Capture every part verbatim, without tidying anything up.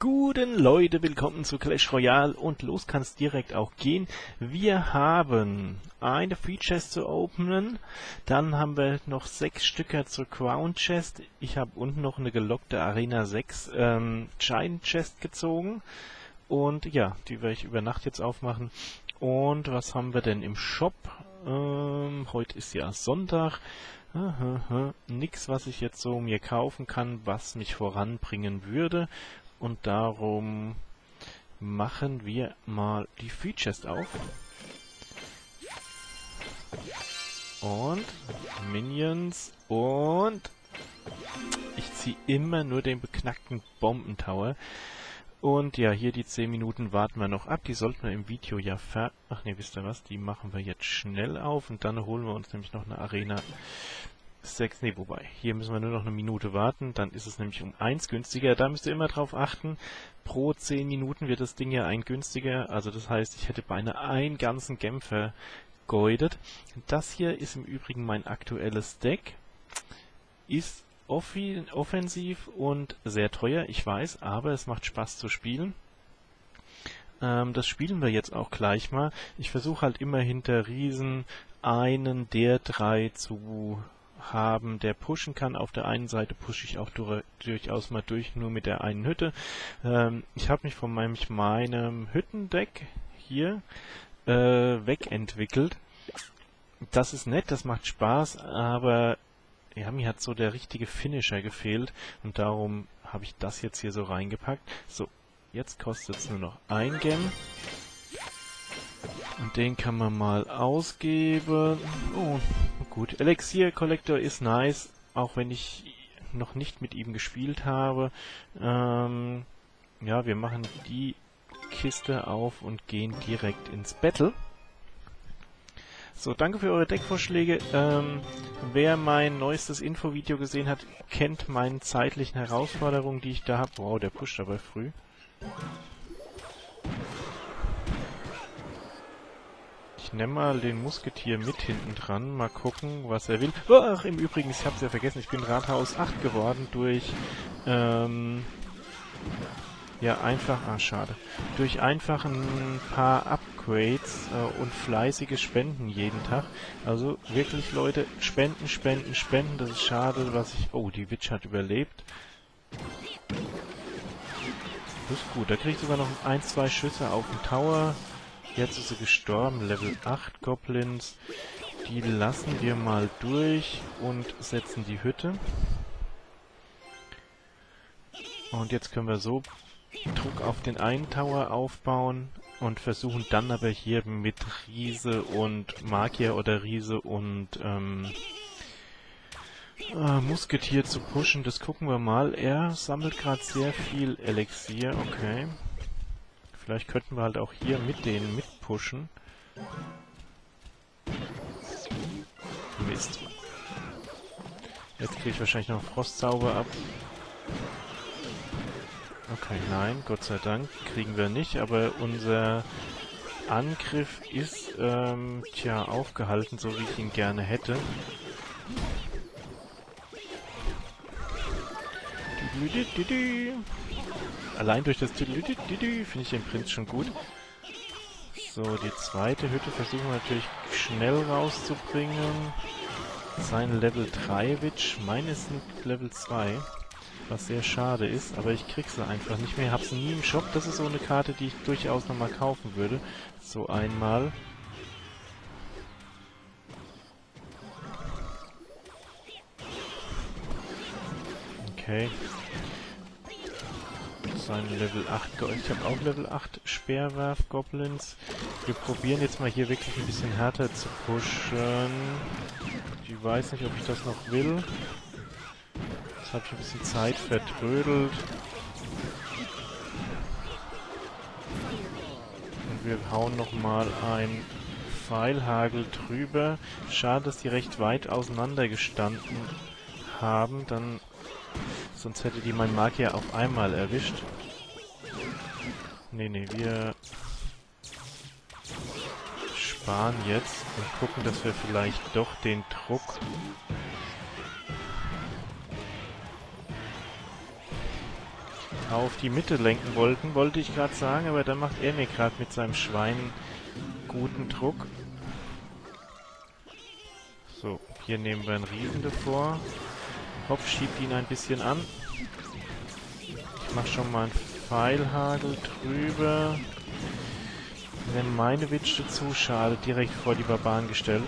Guten Leute, willkommen zu Clash Royale und los kann es direkt auch gehen. Wir haben eine Free Chest zu openen, dann haben wir noch sechs Stücker zur Crown Chest. Ich habe unten noch eine gelockte Arena sechs ähm, Giant Chest gezogen und ja, die werde ich über Nacht jetzt aufmachen. Und was haben wir denn im Shop? Ähm, heute ist ja Sonntag. Aha, nix, was ich jetzt so mir kaufen kann, was mich voranbringen würde. Und darum machen wir mal die Free Chest auf. Und Minions. Und ich ziehe immer nur den beknackten Bombentower. Und ja, hier die zehn Minuten warten wir noch ab. Die sollten wir im Video ja ver... Ach ne, wisst ihr was? Die machen wir jetzt schnell auf. Und dann holen wir uns nämlich noch eine Arena sechs. Ne, wobei. Hier müssen wir nur noch eine Minute warten. Dann ist es nämlich um eins günstiger. Da müsst ihr immer drauf achten. Pro zehn Minuten wird das Ding ja ein günstiger. Also das heißt, ich hätte beinahe einen ganzen Game vergeudet. Das hier ist im Übrigen mein aktuelles Deck. Ist offensiv und sehr teuer, ich weiß, aber es macht Spaß zu spielen. Ähm, das spielen wir jetzt auch gleich mal. Ich versuche halt immer hinter Riesen einen der drei zu haben, der pushen kann. Auf der einen Seite pushe ich auch durch, durchaus mal durch, nur mit der einen Hütte. Ähm, ich habe mich von meinem, meinem Hüttendeck hier äh, wegentwickelt. Das ist nett, das macht Spaß, aber ja, mir hat so der richtige Finisher gefehlt und darum habe ich das jetzt hier so reingepackt. So, jetzt kostet es nur noch ein Gem. Und den kann man mal ausgeben. Oh, gut. Elixier Collector ist nice, auch wenn ich noch nicht mit ihm gespielt habe. Ähm, ja, wir machen die Kiste auf und gehen direkt ins Battle. So, danke für eure Deckvorschläge. Ähm, wer mein neuestes Infovideo gesehen hat, kennt meine zeitlichen Herausforderungen, die ich da habe. Wow, der pusht aber früh. Ich nehme mal den Musketier mit hinten dran. Mal gucken, was er will. Ach, im Übrigen, ich habe es ja vergessen, ich bin Rathaus acht geworden durch... Ähm, ja, einfach... Ah, schade. Durch einfach ein paar Upgrades äh, und fleißige Spenden jeden Tag. Also wirklich, Leute, spenden, spenden, spenden. Das ist schade, was ich... Oh, die Witch hat überlebt. Das ist gut. Da kriege ich sogar noch ein, zwei Schüsse auf den Tower. Jetzt ist sie gestorben. Level acht Goblins. Die lassen wir mal durch und setzen die Hütte. Und jetzt können wir so Druck auf den einen Tower aufbauen und versuchen dann aber hier mit Riese und Magier oder Riese und ähm, äh, Musketier zu pushen. Das gucken wir mal. Er sammelt gerade sehr viel Elixier. Okay. Vielleicht könnten wir halt auch hier mit denen mitpushen. Mist. Jetzt kriege ich wahrscheinlich noch Frostzauber ab. Okay, nein, Gott sei Dank kriegen wir nicht, aber unser Angriff ist, ähm, tja, aufgehalten, so wie ich ihn gerne hätte. Allein durch das finde ich den Prinz schon gut. So, die zweite Hütte versuchen wir natürlich schnell rauszubringen. Sein Level drei Witch, meine ist Level zwei. Was sehr schade ist, aber ich krieg sie einfach nicht mehr. Ich habe sie nie im Shop. Das ist so eine Karte, die ich durchaus nochmal kaufen würde. So einmal. Okay. Sein Level acht. Ich habe auch Level acht Speerwerf-Goblins. Wir probieren jetzt mal hier wirklich ein bisschen härter zu pushen. Ich weiß nicht, ob ich das noch will. Jetzt habe ich ein bisschen Zeit vertrödelt. Und wir hauen nochmal ein Pfeilhagel drüber. Schade, dass die recht weit auseinander gestanden haben. Dann, sonst hätte die mein Magier auf einmal erwischt. Nee, nee, wir sparen jetzt und gucken, dass wir vielleicht doch den Druck auf die Mitte lenken wollten, wollte ich gerade sagen, aber da macht er mir gerade mit seinem Schwein guten Druck. So, hier nehmen wir einen Riesen davor. Hopf schiebt ihn ein bisschen an. Ich mache schon mal einen Pfeilhagel drüber. Wenn meine Witch dazu, schade, direkt vor die Barbaren gestellt.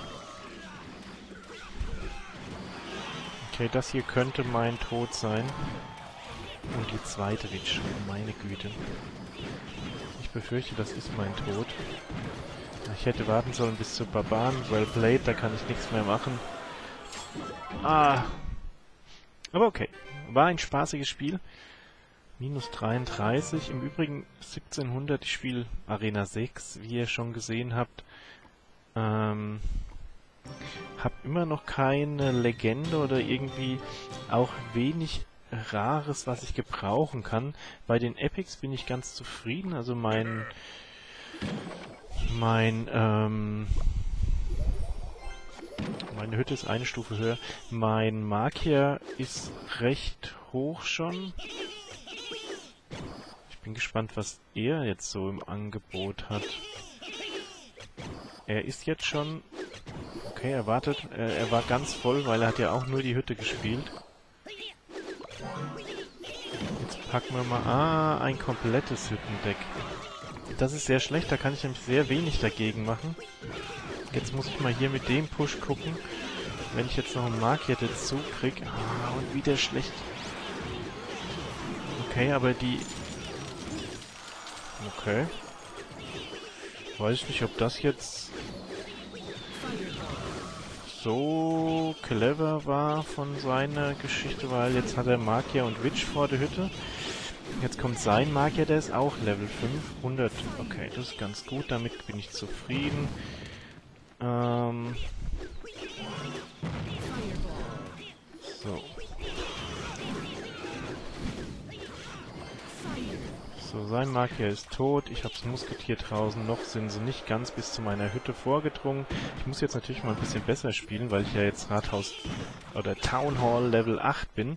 Okay, das hier könnte mein Tod sein. Und die zweite Witch, meine Güte. Ich befürchte, das ist mein Tod. Ich hätte warten sollen bis zur Barbaren. Well played, da kann ich nichts mehr machen. Ah. Aber okay. War ein spaßiges Spiel. Minus dreiunddreißig. Im Übrigen siebzehnhundert. Ich spiele Arena sechs, wie ihr schon gesehen habt. Ähm... Hab immer noch keine Legende oder irgendwie auch wenig Rares, was ich gebrauchen kann. Bei den Epics bin ich ganz zufrieden. Also mein mein ähm, meine Hütte ist eine Stufe höher. Mein Magier ist recht hoch schon. Ich bin gespannt, was er jetzt so im Angebot hat. Er ist jetzt schon... Okay, er wartet. Äh, er war ganz voll, weil er hat ja auch nur die Hütte gespielt. Jetzt packen wir mal... Ah, ein komplettes Hüttendeck. Das ist sehr schlecht, da kann ich nämlich sehr wenig dagegen machen. Jetzt muss ich mal hier mit dem Push gucken. Wenn ich jetzt noch einen Magier dazu kriege... Ah, und wieder schlecht. Okay, aber die... Okay. Weiß nicht, ob das jetzt... so clever war von seiner Geschichte, weil jetzt hat er Magier und Witch vor der Hütte. Jetzt kommt sein Magier, der ist auch Level fünf, hundert. Okay, das ist ganz gut, damit bin ich zufrieden. Ähm so. So, sein Magier ist tot. Ich habe das Musketier draußen. Noch sind sie nicht ganz bis zu meiner Hütte vorgedrungen. Ich muss jetzt natürlich mal ein bisschen besser spielen, weil ich ja jetzt Rathaus oder Town Hall Level acht bin.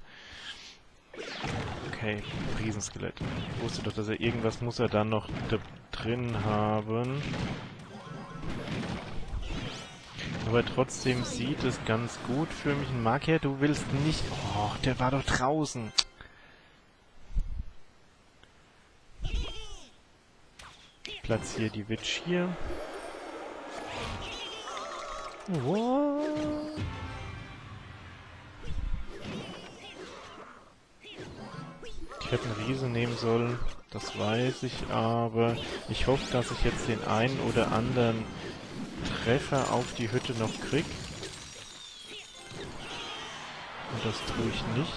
Okay, Riesenskelett. Ich wusste doch, dass er irgendwas muss er dann noch da drin haben. Aber trotzdem sieht es ganz gut für mich. Ein Magier, du willst nicht... Oh, der war doch draußen. Platziere die Witch hier. What? Ich hätte einen Riesen nehmen sollen, das weiß ich, aber ich hoffe, dass ich jetzt den einen oder anderen Treffer auf die Hütte noch krieg. Und das tue ich nicht.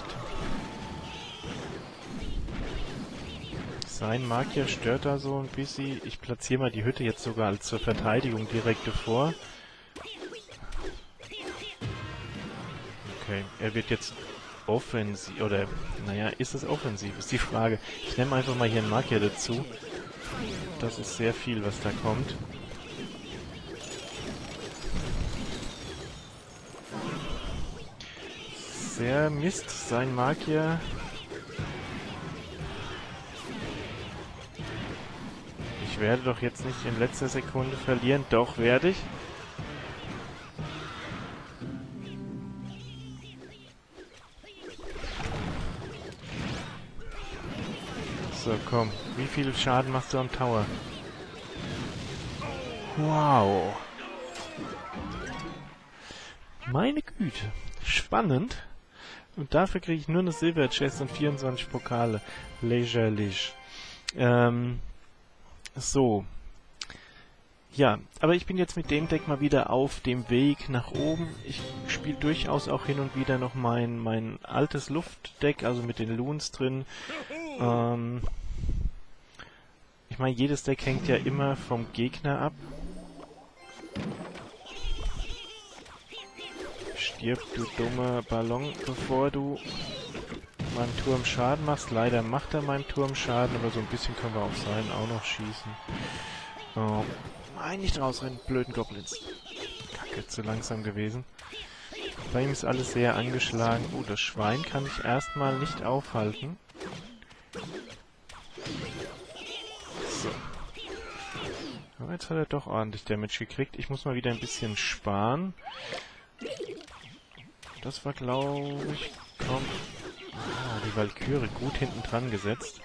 Sein Magier stört da so ein bisschen. Ich platziere mal die Hütte jetzt sogar als zur Verteidigung direkt davor. Okay, er wird jetzt offensiv, oder, naja, ist es offensiv, ist die Frage. Ich nehme einfach mal hier einen Magier dazu. Das ist sehr viel, was da kommt. Sehr Mist, sein Magier. Ich werde doch jetzt nicht in letzter Sekunde verlieren. Doch, werde ich. So, komm. Wie viel Schaden machst du am Tower? Wow. Meine Güte. Spannend. Und dafür kriege ich nur eine Silver Chest und vierundzwanzig Pokale. Lächerlich. Ähm... So. Ja, aber ich bin jetzt mit dem Deck mal wieder auf dem Weg nach oben. Ich spiele durchaus auch hin und wieder noch mein, mein altes Luftdeck, also mit den Loons drin. Ähm ich meine, jedes Deck hängt ja immer vom Gegner ab. Stirb, du dummer Ballon, bevor du meinem Turm Schaden machst. Leider macht er meinem Turm Schaden, aber so ein bisschen können wir auf seinen auch noch schießen. Oh, nein, nicht rausrennen, blöden Goblins. Kacke, zu langsam gewesen. Bei ihm ist alles sehr angeschlagen. Oh, das Schwein kann ich erstmal nicht aufhalten. jetzt hat er doch ordentlich Damage gekriegt. Ich muss mal wieder ein bisschen sparen. Das war, glaube ich, komm. Ah, die Valkyrie gut hinten dran gesetzt.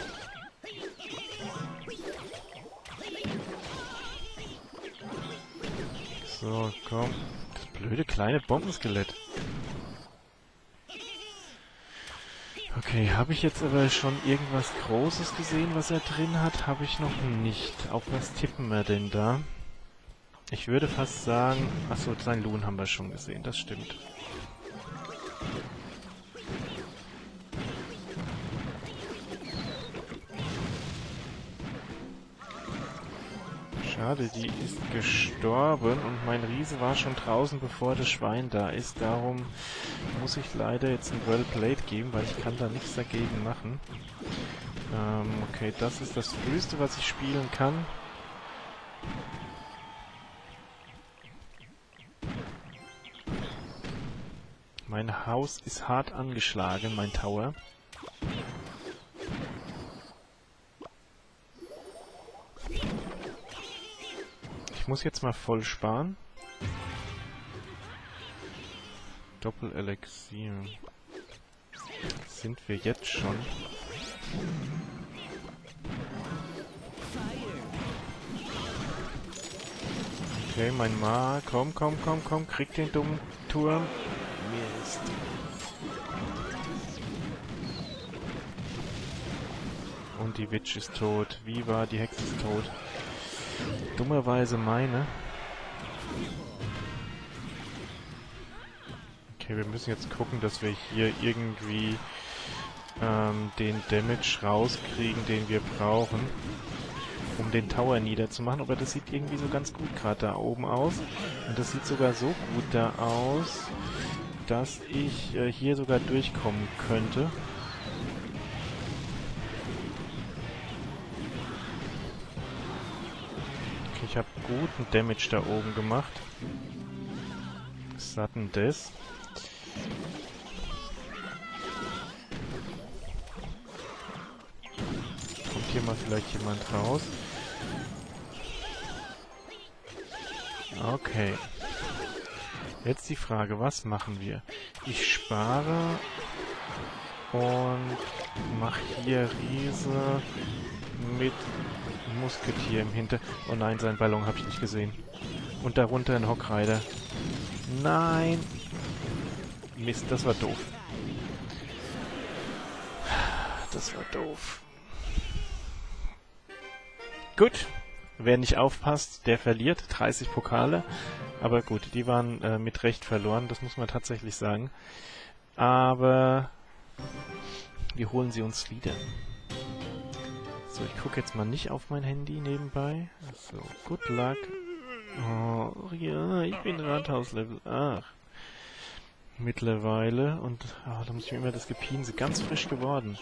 So, komm. Das blöde kleine Bombenskelett. Okay, habe ich jetzt aber schon irgendwas Großes gesehen, was er drin hat? Habe ich noch nicht. Auf was tippen wir denn da? Ich würde fast sagen... Achso, sein Loon haben wir schon gesehen, das stimmt. Schade, die ist gestorben und mein Riese war schon draußen, bevor das Schwein da ist. Darum muss ich leider jetzt ein Well Played geben, weil ich kann da nichts dagegen machen. Ähm, okay, das ist das Früheste, was ich spielen kann. Mein Haus ist hart angeschlagen, mein Tower. Ich muss jetzt mal voll sparen. Doppel-Elixier. Sind wir jetzt schon? Okay, mein Ma. Komm, komm, komm, komm. Krieg den dummen Turm. Mist. Und die Witch ist tot. Viva, die Hexe ist tot. Dummerweise meine. Okay, wir müssen jetzt gucken, dass wir hier irgendwie ähm, den Damage rauskriegen, den wir brauchen, um den Tower niederzumachen. Aber das sieht irgendwie so ganz gut gerade da oben aus. Und das sieht sogar so gut da aus, dass ich äh, hier sogar durchkommen könnte. Ich habe guten Damage da oben gemacht. Sudden Death. Kommt hier mal vielleicht jemand raus? Okay. Jetzt die Frage, was machen wir? Ich spare und mache hier Riese mit Musketier im Hinter... Oh nein, seinen Ballon habe ich nicht gesehen. Und darunter ein Hockrider. Nein! Mist, das war doof. Das war doof. Gut. Wer nicht aufpasst, der verliert. dreißig Pokale. Aber gut, die waren äh, mit Recht verloren. Das muss man tatsächlich sagen. Aber wir holen sie uns wieder. So, ich gucke jetzt mal nicht auf mein Handy nebenbei. So, good luck. Oh, ja, ich bin Rathaus-Level acht. Mittlerweile. Und oh, da muss ich mir immer das Gepinse. Ganz frisch geworden.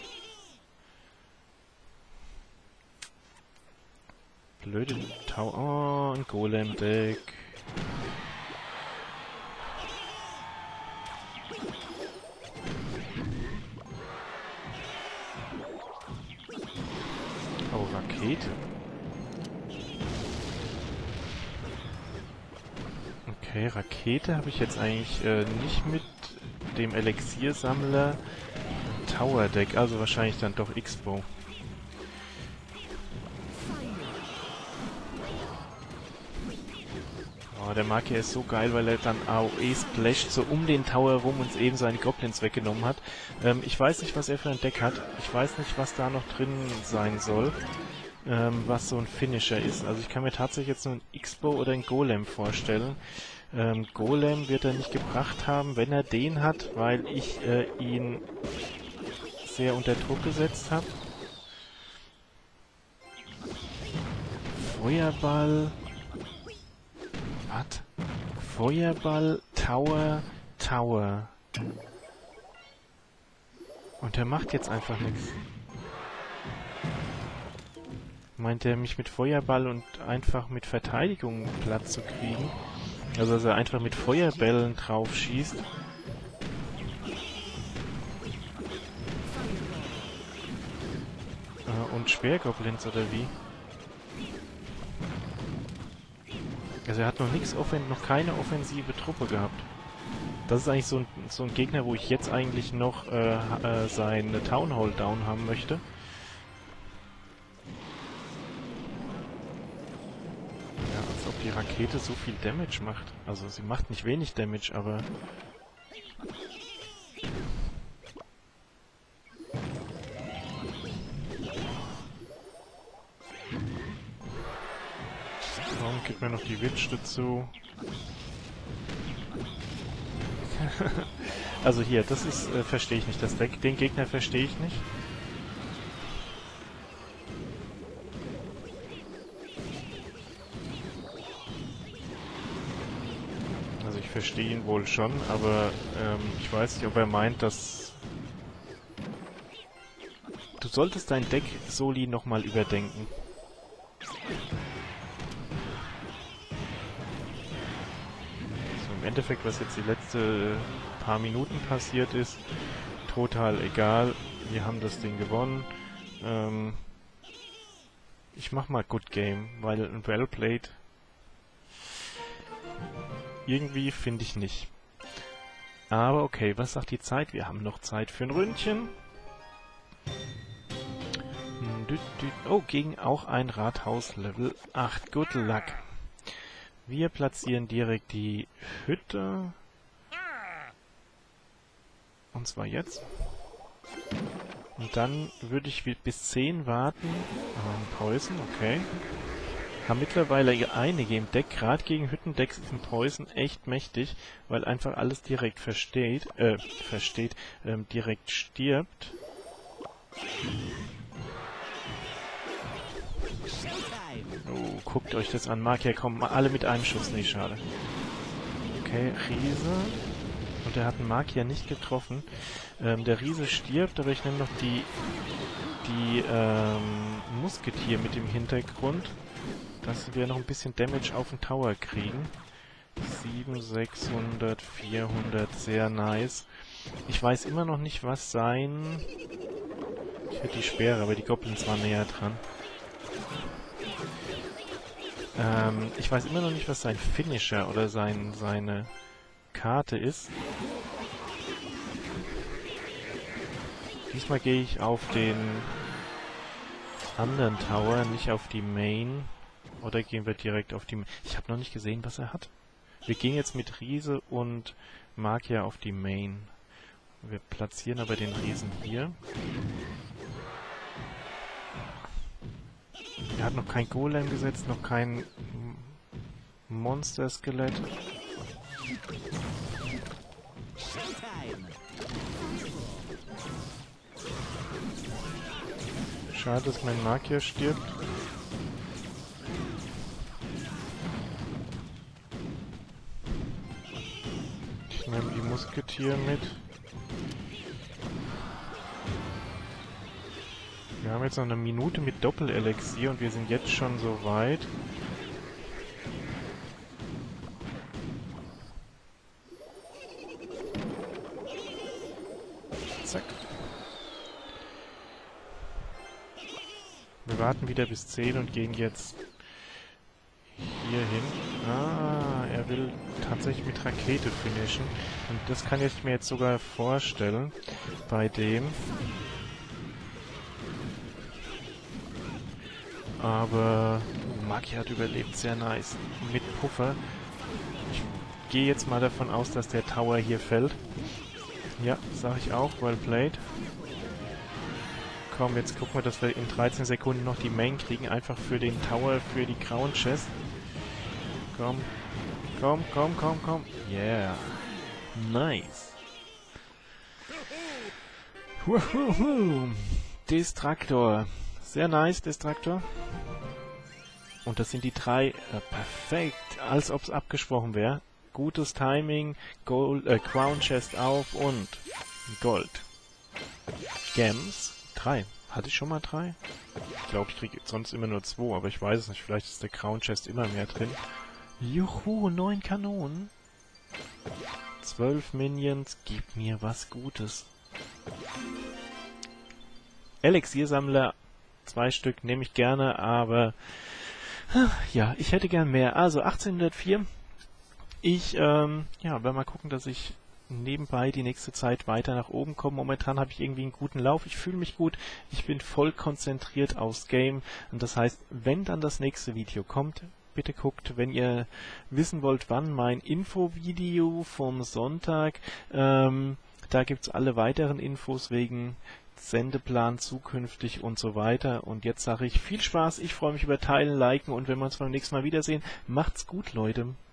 Blöde Tau... Oh, ein Golem-Deck. Oh, Rakete. Okay, Rakete habe ich jetzt eigentlich äh, nicht mit dem Elixiersammler. Tower Deck, also wahrscheinlich dann doch X-Bow. Oh, der Magier ist so geil, weil er dann A O E splasht so um den Tower rum und eben seine Goblins weggenommen hat. Ähm, ich weiß nicht, was er für ein Deck hat. Ich weiß nicht, was da noch drin sein soll. Ähm, was so ein Finisher ist. Also ich kann mir tatsächlich jetzt nur ein X-Bow oder ein Golem vorstellen. Ähm, Golem wird er nicht gebracht haben, wenn er den hat, weil ich äh, ihn sehr unter Druck gesetzt habe. Feuerball... Was? Feuerball, Tower, Tower. Und der macht jetzt einfach nichts. Meint er, mich mit Feuerball und einfach mit Verteidigung platt zu kriegen? Also, dass er einfach mit Feuerbällen drauf schießt. Äh, und Schwergoblins, oder wie? Also er hat noch nichts offen, noch keine offensive Truppe gehabt. Das ist eigentlich so ein, so ein Gegner, wo ich jetzt eigentlich noch äh, äh, seine Town Hall down haben möchte. Ja, als ob die Rakete so viel Damage macht. Also sie macht nicht wenig Damage, aber... Warum gibt mir noch die Witch dazu? Also hier, das ist, äh, verstehe ich nicht. Das Deck, den Gegner verstehe ich nicht. Also ich verstehe ihn wohl schon, aber ähm, ich weiß nicht, ob er meint, dass... Du solltest dein Deck Soli nochmal überdenken. Im Endeffekt, was jetzt die letzten paar Minuten passiert ist, total egal. Wir haben das Ding gewonnen. Ähm ich mach mal Good Game, weil well played irgendwie finde ich nicht. Aber okay, was sagt die Zeit? Wir haben noch Zeit für ein Ründchen. Oh, gegen auch ein Rathaus Level acht. Good luck. Wir platzieren direkt die Hütte. Und zwar jetzt. Und dann würde ich bis zehn warten. Ähm, Poison, okay. Haben mittlerweile einige im Deck. Gerade gegen Hüttendecks ist ein Poison echt mächtig, weil einfach alles direkt versteht, äh, versteht, ähm, direkt stirbt. Oh, guckt euch das an. Magier kommen alle mit einem Schuss. Nee, schade. Okay, Riese. Und er hat einen Magier nicht getroffen. Ähm, der Riese stirbt, aber ich nehme noch die, die ähm, Musketier mit im Hintergrund, dass wir noch ein bisschen Damage auf den Tower kriegen. sieben, sechshundert, vierhundert, sehr nice. Ich weiß immer noch nicht, was sein... Ich hätte die Speere, aber die Goblins waren näher dran. Ähm, ich weiß immer noch nicht, was sein Finisher oder sein, seine Karte ist. Diesmal gehe ich auf den anderen Tower, nicht auf die Main. Oder gehen wir direkt auf die Main? Ich habe noch nicht gesehen, was er hat. Wir gehen jetzt mit Riese und Magier auf die Main. Wir platzieren aber den Riesen hier. Er hat noch kein Golem gesetzt, noch kein Monster-Skelett. Schade, dass mein Magier stirbt. Ich nehme die Musketier mit. Wir haben jetzt noch eine Minute mit Doppelelixier und wir sind jetzt schon so weit. Zack. Wir warten wieder bis zehn und gehen jetzt hier hin. Ah, er will tatsächlich mit Rakete finishen. Und das kann ich mir jetzt sogar vorstellen bei dem. Aber Maki hat überlebt, sehr nice. Mit Puffer. Ich gehe jetzt mal davon aus, dass der Tower hier fällt. Ja, sage ich auch, well played. Komm, jetzt gucken wir, dass wir in dreizehn Sekunden noch die Main kriegen. Einfach für den Tower, für die Crown Chest. Komm, komm, komm, komm, komm. Yeah. Nice. Wuhu. Distraktor. Sehr nice, Distraktor. Und das sind die drei. Äh, perfekt. Als ob es abgesprochen wäre. Gutes Timing. Gold, äh, Crown Chest auf und Gold. Gems. Drei. Hatte ich schon mal drei? Ich glaube, ich kriege sonst immer nur zwei, aber ich weiß es nicht. Vielleicht ist der Crown Chest immer mehr drin. Juhu, neun Kanonen. Zwölf Minions. Gib mir was Gutes. Elixiersammler. Zwei Stück nehme ich gerne, aber Ja, ich hätte gern mehr. Also achtzehnhundertvier. Ich, ähm, ja, werde mal gucken, dass ich nebenbei die nächste Zeit weiter nach oben komme. Momentan habe ich irgendwie einen guten Lauf. Ich fühle mich gut. Ich bin voll konzentriert aufs Game. Und das heißt, wenn dann das nächste Video kommt, bitte guckt, wenn ihr wissen wollt, wann mein Infovideo vom Sonntag, ähm, da gibt's alle weiteren Infos wegen Sendeplan zukünftig und so weiter. Und jetzt sage ich viel Spaß. Ich freue mich über Teilen, Liken und wenn wir uns beim nächsten Mal wiedersehen, macht's gut, Leute.